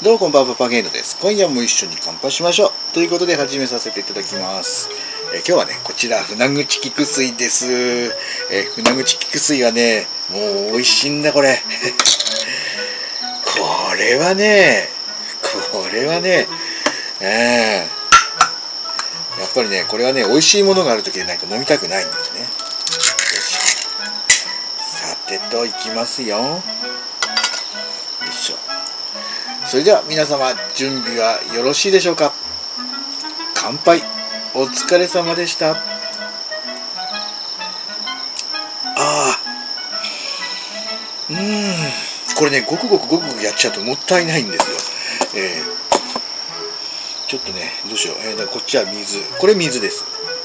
どうもこんばんは、パパゲーノです。今夜も一緒に乾杯しましょうということで始めさせていただきます。今日はね、こちら船口菊水です。船口菊水はね、もう美味しいんだこれこれはねやっぱりね、これはね、美味しいものがあるときでないと飲みたくないんですね。よし、さてといきますよ。よいしょ。それでは皆様、準備はよろしいでしょうか。乾杯。お疲れ様でした。これね、ごくごくやっちゃうともったいないんですよ。ちょっとね、どうしよう。だからこっちは水。これ水です。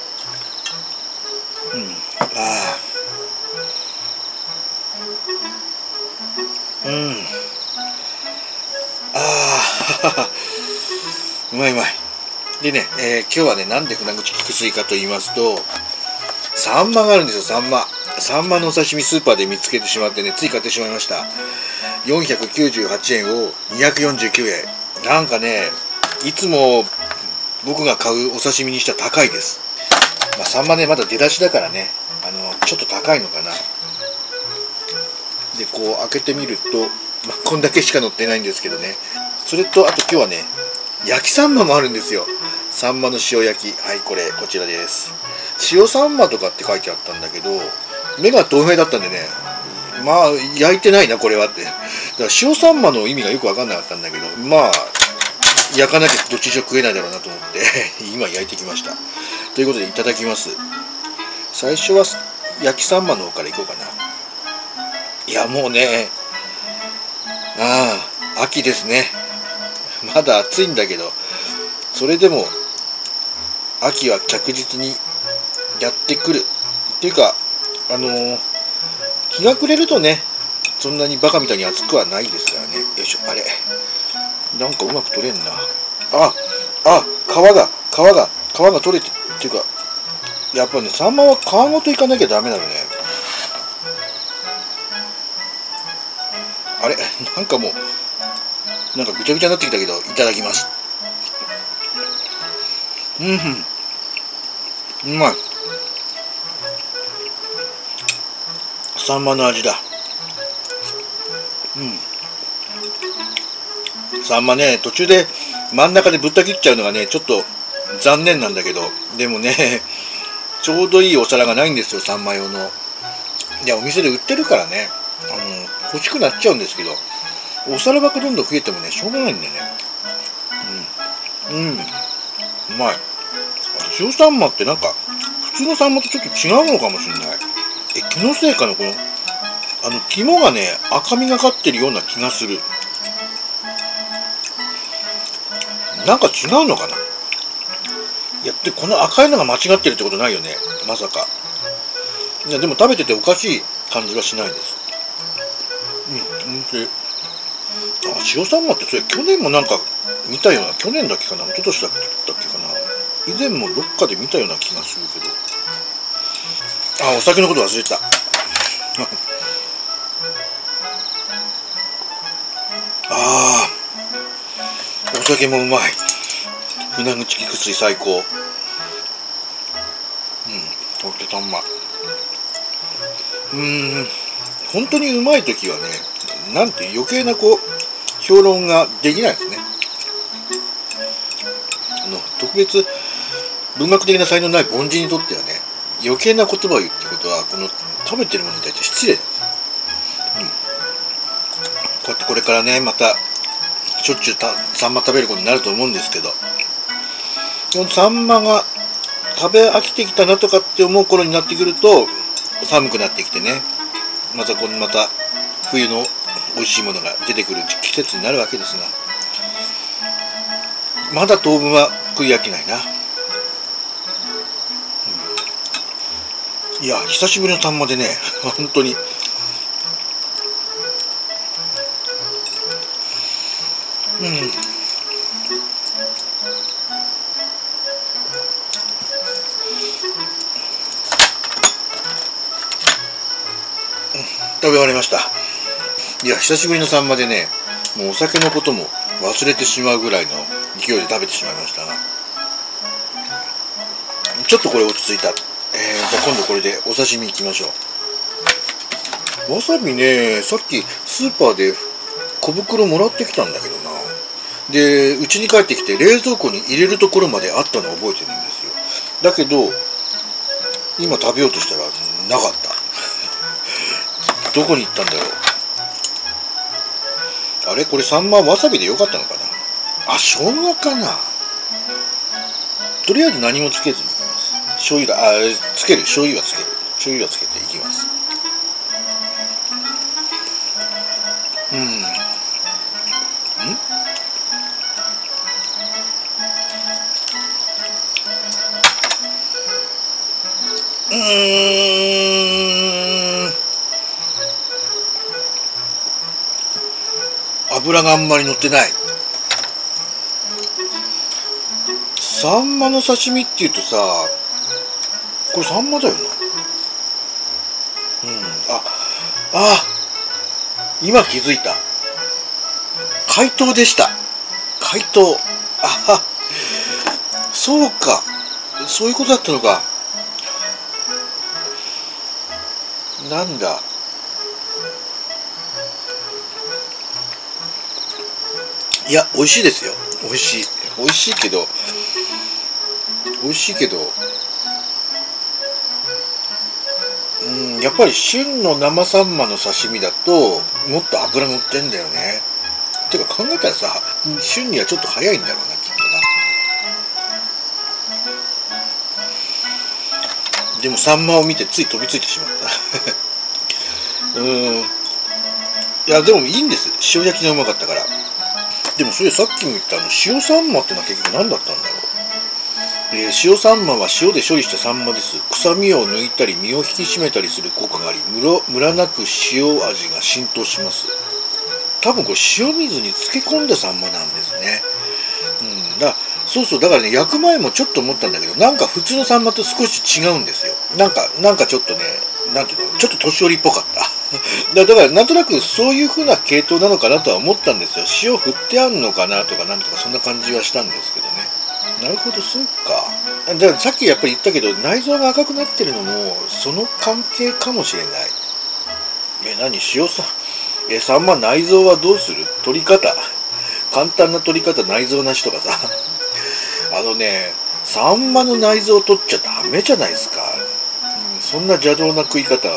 うまい。でね、今日はね、なんで船口菊水かと言いますと、サンマがあるんですよ。サンマのお刺身スーパーで見つけてしまってね、つい買ってしまいました。498円を249円。なんかね、いつも僕が買うお刺身にしては高いです。サンマね、まだ出だしだからね、ちょっと高いのかな。で、こう開けてみると、こんだけしか乗ってないんですけどね。それと、あと今日はね、焼きサンマもあるんですよ。サンマの塩焼き。はい、こちらです。塩サンマとかって書いてあったんだけど、目が透明だったんでね、焼いてないなこれはって。だから塩サンマの意味がよく分かんなかったんだけど、焼かなきゃどっちにしろ食えないだろうなと思って今焼いてきました。ということでいただきます。最初は焼きサンマの方からいこうかな。いやもうね、秋ですね。まだ暑いんだけど、それでも秋は着実にやってくるっていうか、日が暮れるとね、そんなにバカみたいに暑くはないですからね。よいしょ。あれなんかうまく取れんな。皮が取れてっていうか、やっぱね、サンマは皮ごといかなきゃダメなのね。あれなんかもうなんかぐちゃぐちゃになってきたけど、いただきます。うまい。サンマの味だ。サンマね、途中で真ん中でぶった切っちゃうのがね、ちょっと残念なんだけど、でもね、ちょうどいいお皿がないんですよ、サンマ用の。いや、お店で売ってるからね、欲しくなっちゃうんですけど、お皿箱どんどん増えてもね、しょうがないんだよね。うまい。塩サンマってなんか、普通のサンマとちょっと違うのかもしれない。気のせいかな、この、肝がね、赤みがかってるような気がする。なんか違うのかな。いや、で、この赤いのが間違ってるってことないよね、まさか。いや、でも食べてておかしい感じはしないです。塩サンマってそれ去年もなんか見たような、去年だっけかな、一昨年だっけかな、以前もどっかで見たような気がするけど、お酒のこと忘れてたお酒もうまい。船口菊水最高。ほんとたんま。本当にうまい時はね、なんて余計な評論ができないですね。特別文学的な才能ない凡人にとってはね、余計な言葉を言うってことは、この食べてるものに対して失礼です。こうやってこれからね、またしょっちゅうサンマ食べることになると思うんですけど、サンマが食べ飽きてきたなとかって思う頃になってくると、寒くなってきてね、また冬の美味しいものが出てくる季節になるわけですが、まだ当分は食い飽きないな。いや、久しぶりのサンマでね、本当に食べ終わりました。いや、久しぶりのサンマでね、 もうお酒のことも忘れてしまうぐらいの勢いで食べてしまいましたが、ちょっとこれ落ち着いた。じゃあ今度これでお刺身いきましょう。わさびね、さっきスーパーで小袋もらってきたんだけどな。で、家に帰ってきて冷蔵庫に入れるところまであったのを覚えてるんですよ。だけど今食べようとしたらなかった。どこに行ったんだろう。あれ、これサンマわさびでよかったのかな。あ、生姜かな。とりあえず何もつけずにいきます。醤油だ。つける。醤油はつける。醤油はつけていきます。油があんまり乗ってない。サンマの刺身っていうとさ、これサンマだよな。今気づいた。解凍でした。解凍。そうか。そういうことだったのか。なんだ。いや、美味しいですよ。美味しい。美味しいけど、やっぱり旬の生サンマの刺身だともっと脂乗ってんだよね。てか考えたらさ、旬にはちょっと早いんだろうな、きっとな。でもサンマを見てつい飛びついてしまったいやでもいいんです。塩焼きがうまかったから。でもそれさっきも言った塩サンマってのは結局何だったんだろう。塩サンマは塩で処理したサンマです。臭みを抜いたり身を引き締めたりする効果があり、ムラなく塩味が浸透します。多分これ塩水に漬け込んだサンマなんですね。そうだからね、焼く前もちょっと思ったんだけど、なんか普通のサンマと少し違うんですよ。なんかちょっとね、なんていうの、ちょっと年寄りっぽかっただからなんとなくそういう風な系統なのかなとは思ったんですよ。塩振ってあんのかなとかなんとか、そんな感じはしたんですけどね。なるほど、そうか。だからさっきやっぱり言ったけど、内臓が赤くなってるのもその関係かもしれない。サンマ内臓はどうする？取り方、簡単な取り方、内臓なしとかさサンマの内臓を取っちゃダメじゃないですか。そんな邪道な食い方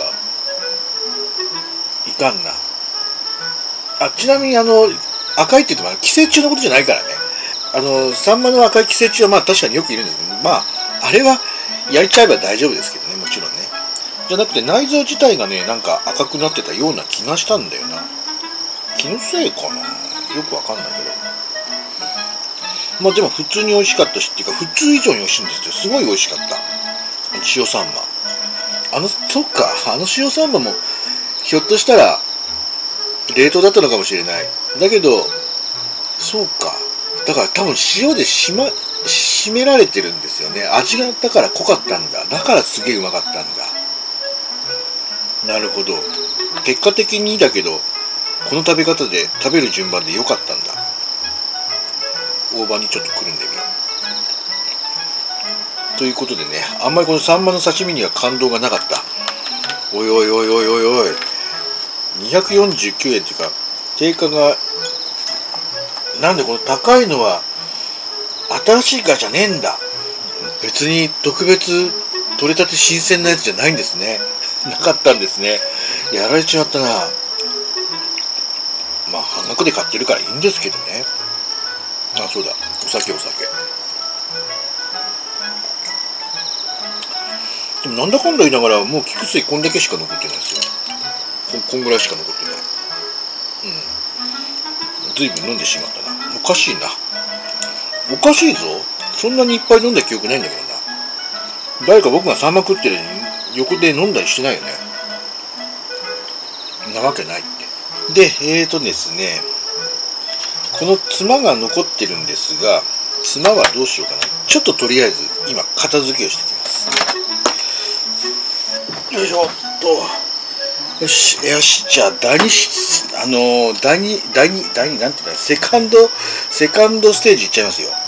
いかんな。ちなみに赤いって言っても寄生虫のことじゃないからね。サンマの赤い寄生虫は確かによくいるんですけど、あれは焼いちゃえば大丈夫ですけどね、もちろんね。じゃなくて内臓自体がね、なんか赤くなってたような気がしたんだよな。気のせいかな、よくわかんないけど。でも普通に美味しかったし、っていうか普通以上に美味しいんですよ。すごい美味しかった。塩サンマ。そっか、塩サンマもひょっとしたら冷凍だったのかもしれない。だけど、そうか。だから多分塩で締められてるんですよね。味がだから濃かったんだ。だからすげえうまかったんだ。なるほど。結果的にだけど、この食べ方で食べる順番で良かったんだ。大葉にちょっとくるんでみよう。ということでね、あんまりこのサンマの刺身には感動がなかった。おい249円っていうか、定価がなんでこの高いのは新しいからじゃねえんだ。別に特別取れたて新鮮なやつじゃないんですね。なかったんですね。やられちまったな。半額で買ってるからいいんですけどね。そうだ、お酒。でもなんだかんだ言いながらもう菊水こんだけしか残ってないですよ。こんぐらいしか残ってない。ずいぶん飲んでしまったな。おかしいな。おかしいぞ。そんなにいっぱい飲んだ記憶ないんだけどな。誰か僕がサンマ食ってるのに横で飲んだりしてないよね。なわけないって。で、ですね、このツマが残ってるんですが、ツマはどうしようかな。ちょっととりあえず今片付けをしてきます。よいしょっと。 よしよし、じゃあ第2なんていうんだ、セカンドステージいっちゃいますよ。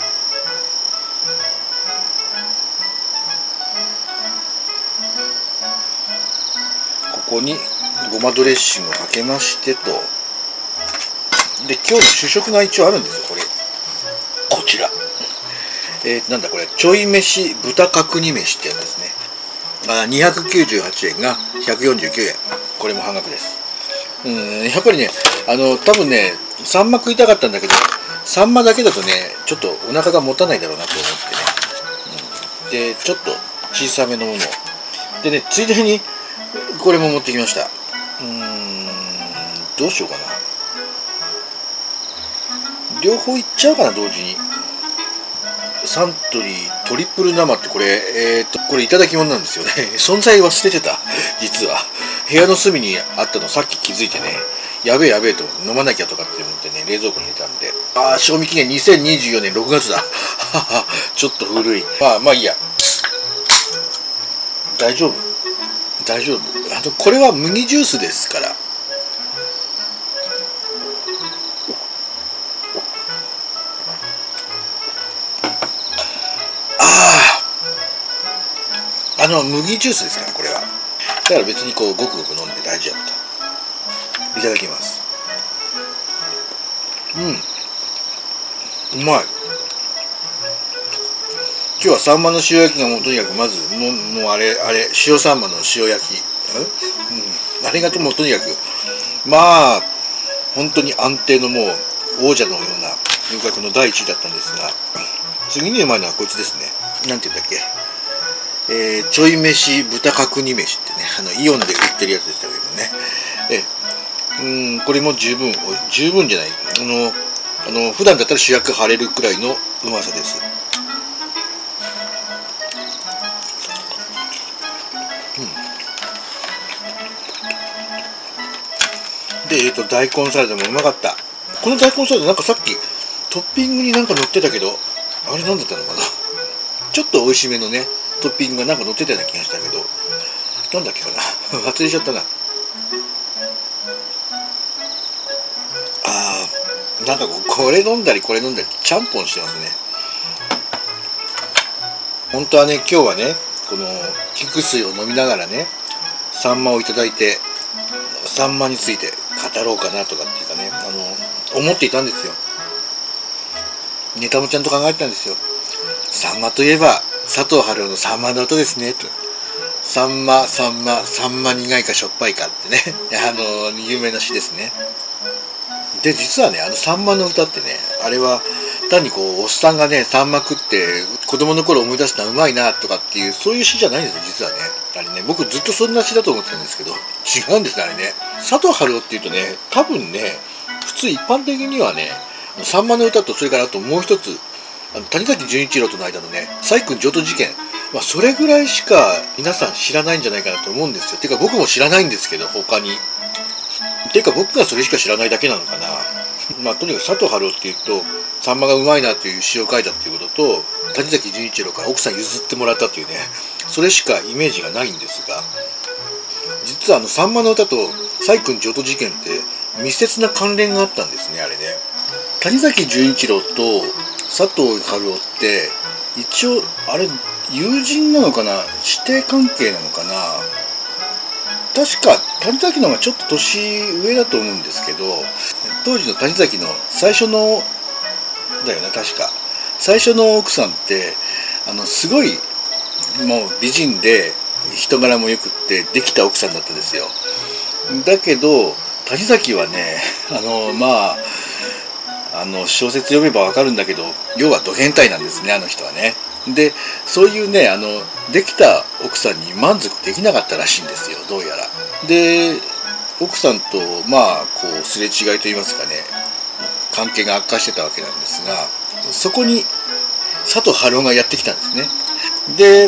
ここにごまドレッシングをかけましてと、で今日の主食が一応あるんですよ。こちらなんだこれ、ちょい飯豚角煮飯ってやつですね。298円が149円、これも半額です。やっぱりね、多分ね、サンマ食いたかったんだけど、サンマだけだとねちょっとお腹が持たないだろうなと思ってね、でちょっと小さめのものでね、ついでにこれも持ってきました。どうしようかな、両方いっちゃうかな同時に。サントリートリプル生ってこれこれいただき物なんですよね。存在忘れてた。実は部屋の隅にあったのさっき気づいてね、やべえと飲まなきゃとかって思ってね、冷蔵庫に入れたんで、賞味期限2024年6月だ。ちょっと古い。まあいいや、大丈夫。これは麦ジュースですから。麦ジュースですからこれは。だから別にこうごくごく飲んで大丈夫と。いただきます。うまい。今日はサンマの塩焼きがもうとにかくまずもうあれ塩サンマの塩焼き、あれがもうとにかくまあ本当に安定のもう王者のような入閣の第1位だったんですが、次にうまいのはこいつですね。なんて言うんだっけ、ちょい飯豚角煮飯ってね、イオンで売ってるやつでしたけどね。これも十分じゃない、普段だったら主役張れるくらいのうまさです。で大根サラダもうまかった。この大根サラダなんかさっきトッピングになんか乗ってたけど、あれなんだったのかな、ちょっと美味しめのねトッピングがなんか乗ってたような気がしたけど、なんだっけかな忘れちゃったな。なんかこれ飲んだりちゃんぽんしてますね。本当はね、今日はねこの菊水を飲みながらねサンマをいただいて、サンマについて語ろうかなとかっていうかね、思っていたんですよ。ネタもちゃんと考えてたんですよ。サンマといえば佐藤春夫のサンマの歌ですねと。サンマ苦いかしょっぱいかってね有名な詩ですね。で実はねサンマの歌ってね、あれは単にこうおっさんがねサンマ食って子供の頃思い出すのはうまいなとかっていうそういう詩じゃないんですよ実はね。あれね、僕ずっとそんな詩だと思ってたんですけど違うんですねあれね。佐藤春夫っていうとね、多分ね普通一般的にはねサンマの歌と、それからあともう一つ谷崎潤一郎との間のね細君譲渡事件、それぐらいしか皆さん知らないんじゃないかなと思うんですよ。てか僕も知らないんですけど、他にてか僕がそれしか知らないだけなのかな。とにかく佐藤春夫っていうとサンマがうまいなっていう詩を書いたっていうことと、谷崎潤一郎から奥さん譲ってもらったっていうね、それしかイメージがないんですが、実はサンマの歌と細君譲渡事件って密接な関連があったんですね。あれね、谷崎潤一郎と佐藤春夫って一応あれ友人なのかな、師弟関係なのかな。確か谷崎の方がちょっと年上だと思うんですけど、当時の谷崎の最初のだよね、確か最初の奥さんってすごいもう美人で人柄もよくってできた奥さんだったんですよ。だけど谷崎はね小説読めばわかるんだけど、要はド変態なんですね、あの人はね。でそういうねできた奥さんに満足できなかったらしいんですよ、どうやら。で奥さんとこうすれ違いといいますかね、関係が悪化してたわけなんですが、そこに佐藤春夫がやってきたんですね。で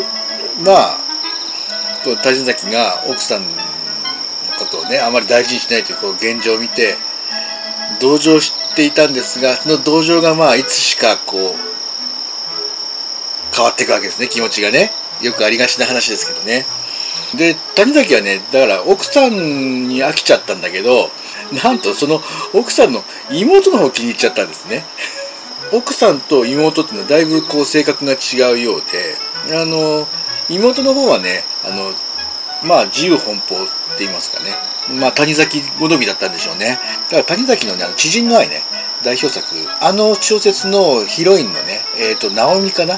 谷崎が奥さんのことをねあまり大事にしないというこう現状を見て同情していたんですが、その同情がいつしかこう変わっていくわけですね、気持ちがね。よくありがちな話ですけどね。 で谷崎はねだから奥さんに飽きちゃったんだけど、なんとその奥さんの妹の方を気に入っちゃったんですね。奥さんと妹っていうのはだいぶこう性格が違うようで、妹の方はねまあ自由奔放って言いますかね、まあ谷崎好みだったんでしょうね。だから谷崎のね知人の愛ね、代表作小説のヒロインのね直美かな、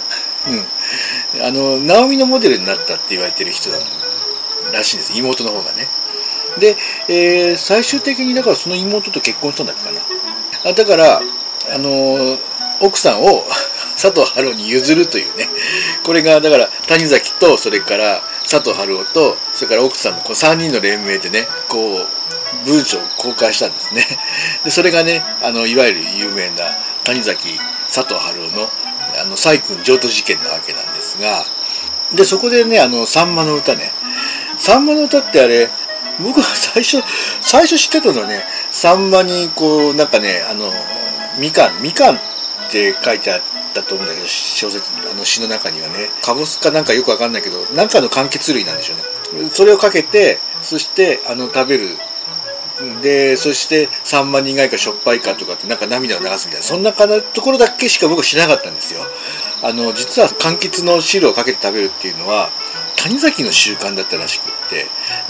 直美のモデルになったって言われてる人らしいんです、妹の方がね。で、最終的にだからその妹と結婚したんだっけかな。だから奥さんを佐藤春夫に譲るというね、これがだから谷崎とそれから佐藤春夫とそれから奥さんのこう3人の連名でねこう文章を公開したんですね。でそれがねいわゆる有名な谷崎佐藤春夫の細君譲渡事件なわけなんですが、でそこでねさんまの歌ね、さんまの歌ってあれ僕は最初知ってたのはね、さんまにこうなんかねみかんって書いてあったと思うんだけど、小説詩の中にはねかぼすかなんかよくわかんないけどなんかの柑橘類なんでしょうね。それをかけてそして食べるで、そしてさんま苦いかしょっぱいかとかってなんか涙を流すみたいな、そんなところだけしか僕は知らなかったんですよ。実は柑橘の汁をかけて食べるっていうのは谷崎の習慣だったらしくって、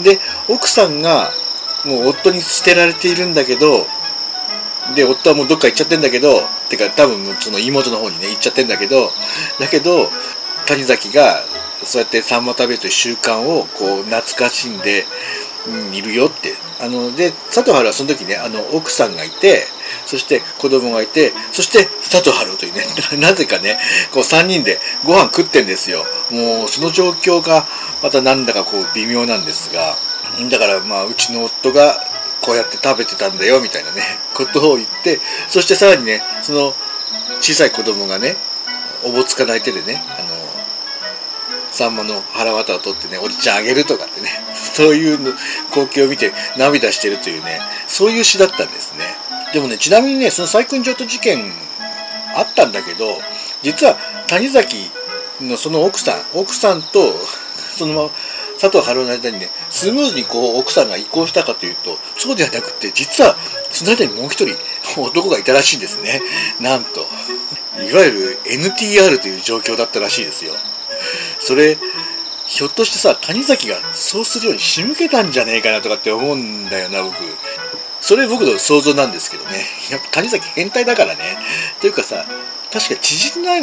で奥さんがもう夫に捨てられているんだけど、で夫はもうどっか行っちゃってんだけど、てか多分その妹の方にね行っちゃってんだけど谷崎がそうやってさんま食べるという習慣をこう懐かしんでいるよって。で佐藤春はその時ね奥さんがいて、そして子供がいて、そして佐藤春というねなぜかねこう3人でご飯食ってんですよ。もうその状況がまたなんだかこう微妙なんですが、だからまあうちの夫がこうやって食べてたんだよみたいなねことを言って、そしてさらにねその小さい子供がねおぼつかない手でねさんまの腹渡を取ってねおじちゃんあげるとかってねそういう光景を見て涙してるというね、そういう詩だったんですね。でもねちなみにねその細君譲渡事件あったんだけど、実は谷崎のその奥さんとその佐藤春夫の間にねスムーズにこう奥さんが移行したかというとそうではなくて、実はその間にもう一人男がいたらしいんですね。なんといわゆる NTR という状況だったらしいですよ。それひょっとしてさ谷崎がそうするように仕向けたんじゃねえかなとかって思うんだよな僕。それ僕の想像なんですけどね、やっぱ谷崎変態だからね。というかさ、確か知人の愛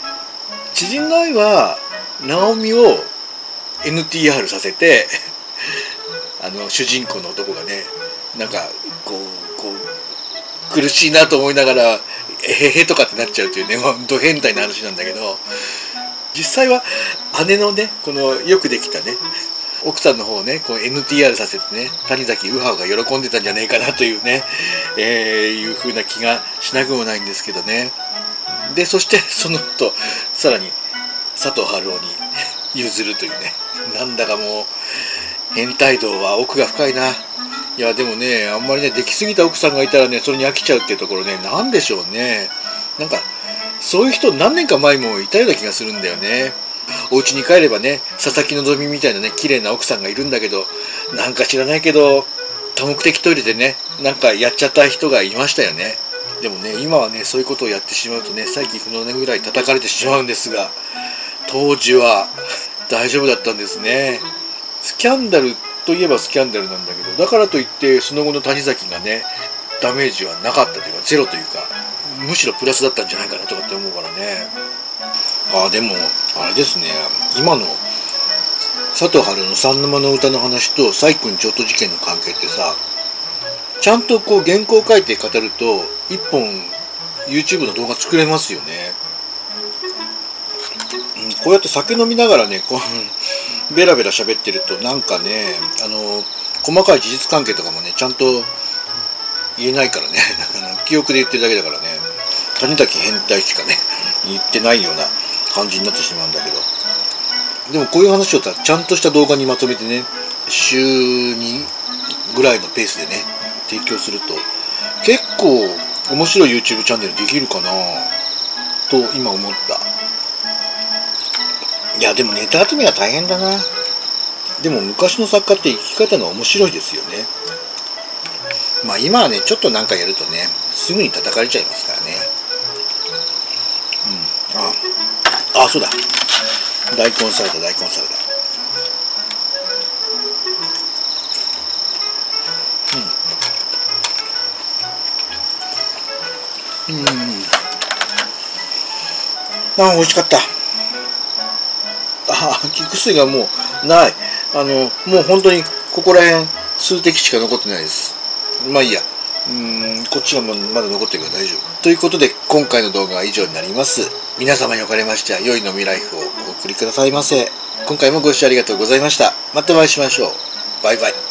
は直美を NTR させて主人公の男がねなんかこう苦しいなと思いながらへへとかってなっちゃうというねド変態な話なんだけど、実際は姉のねこのよくできたね奥さんの方をねこう NTR させてね谷崎ウハウが喜んでたんじゃねえかなというね、いう風な気がしなくもないんですけどね。でそしてその後さらに佐藤春夫に譲るというね、なんだかもう変態道は奥が深いな。いやでもねあんまりねできすぎた奥さんがいたらねそれに飽きちゃうっていうところね、なんでしょうね。なんかそういう人何年か前もいたような気がするんだよね。お家に帰ればね佐々木希みたいなね綺麗な奥さんがいるんだけど、なんか知らないけど多目的トイレでねなんかやっちゃった人がいましたよね。でもね今はねそういうことをやってしまうとね再起不能なぐらい叩かれてしまうんですが、当時は大丈夫だったんですね。スキャンダルといえばスキャンダルなんだけど、だからといってその後の谷崎がねダメージはなかったというかゼロというかむしろプラスだったんじゃないかなとかって思うからね。でもあれですね、今の佐藤春のさんまの歌の話と細君譲渡事件の関係ってさ、ちゃんとこう原稿を書いて語ると一本 YouTube の動画作れますよね。こうやって酒飲みながらねこうベラベラ喋ってるとなんかね細かい事実関係とかもねちゃんと言えないからね記憶で言ってるだけだからね、谷崎変態しかね言ってないような感じになってしまうんだけど、でもこういう話をちゃんとした動画にまとめてね週2ぐらいのペースでね提供すると結構面白い YouTube チャンネルできるかなと今思った。いやでもネタ集めは大変だな。 でも昔の作家って生き方が面白いですよね。まあ今はねちょっとなんかやるとねすぐに叩かれちゃいますからね。あ、そうだ、大根サラダ。美味しかった。菊水がもうない。もう本当にここら辺数滴しか残ってないです。まあいいや。こっちがまだ残ってるから大丈夫。ということで今回の動画は以上になります。皆様におかれましては良い飲みライフをお送りくださいませ。今回もご視聴ありがとうございました。またお会いしましょう。バイバイ。